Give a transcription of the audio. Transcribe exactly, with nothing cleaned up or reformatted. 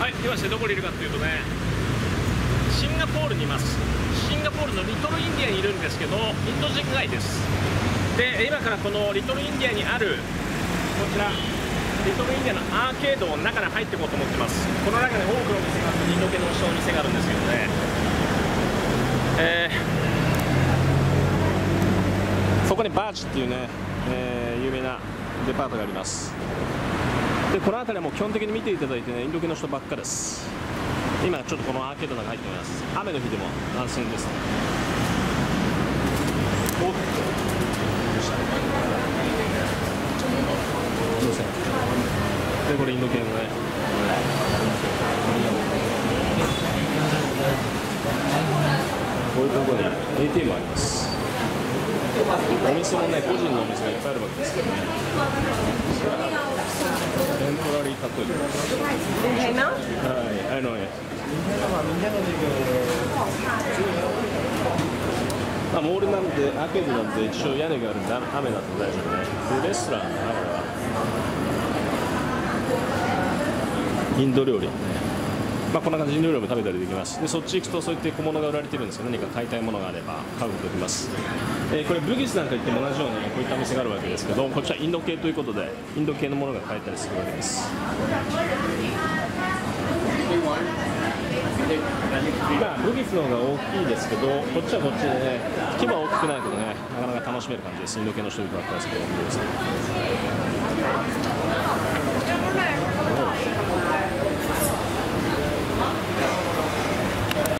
はい、今してどこにいるかというとね、シンガポールにいます。シンガポールのリトルインディアにいるんですけど、インド人街です。で、今からこのリトルインディアにあるこちらリトルインディアのアーケードの中に入っていこうと思ってます。この中に多くの店があって、インド系のお店があるんですけどね、えー、そこにバーチっていうね、えー、有名なデパートがあります。でこの辺りはもう基本的に見ていただいてね、インド系の人ばっかです。今ちょっとこのアーケードの中に入っています。雨の日でも安心ですね。おっとでこれインド系のね、こういうところに エーティーエム あります。お店もね、個人のお店がいっぱいあるわけですけどね。テンポラリータトゥー。はい、あのね。まあ、モールなんで、アーケードなんで、一応屋根があるんで、雨だと大丈夫ね。で、レストランだな、これは。インド料理。まあ、こんな感じでインド料理も食べたりできます。で、そっち行くと、そういった小物が売られてるんですけど、何か買いたいものがあれば買うことができます。えー、これ、ブギスなんか行っても同じような、ね、こういったお店があるわけですけど、こっちはインド系ということで、インド系のものが買えたりするわけです。まあ、ブギスの方が大きいですけど、こっちはこっちでね、規模は大きくないけどね、なかなか楽しめる感じです。インド系の人々ばっかりですけど、ブギス。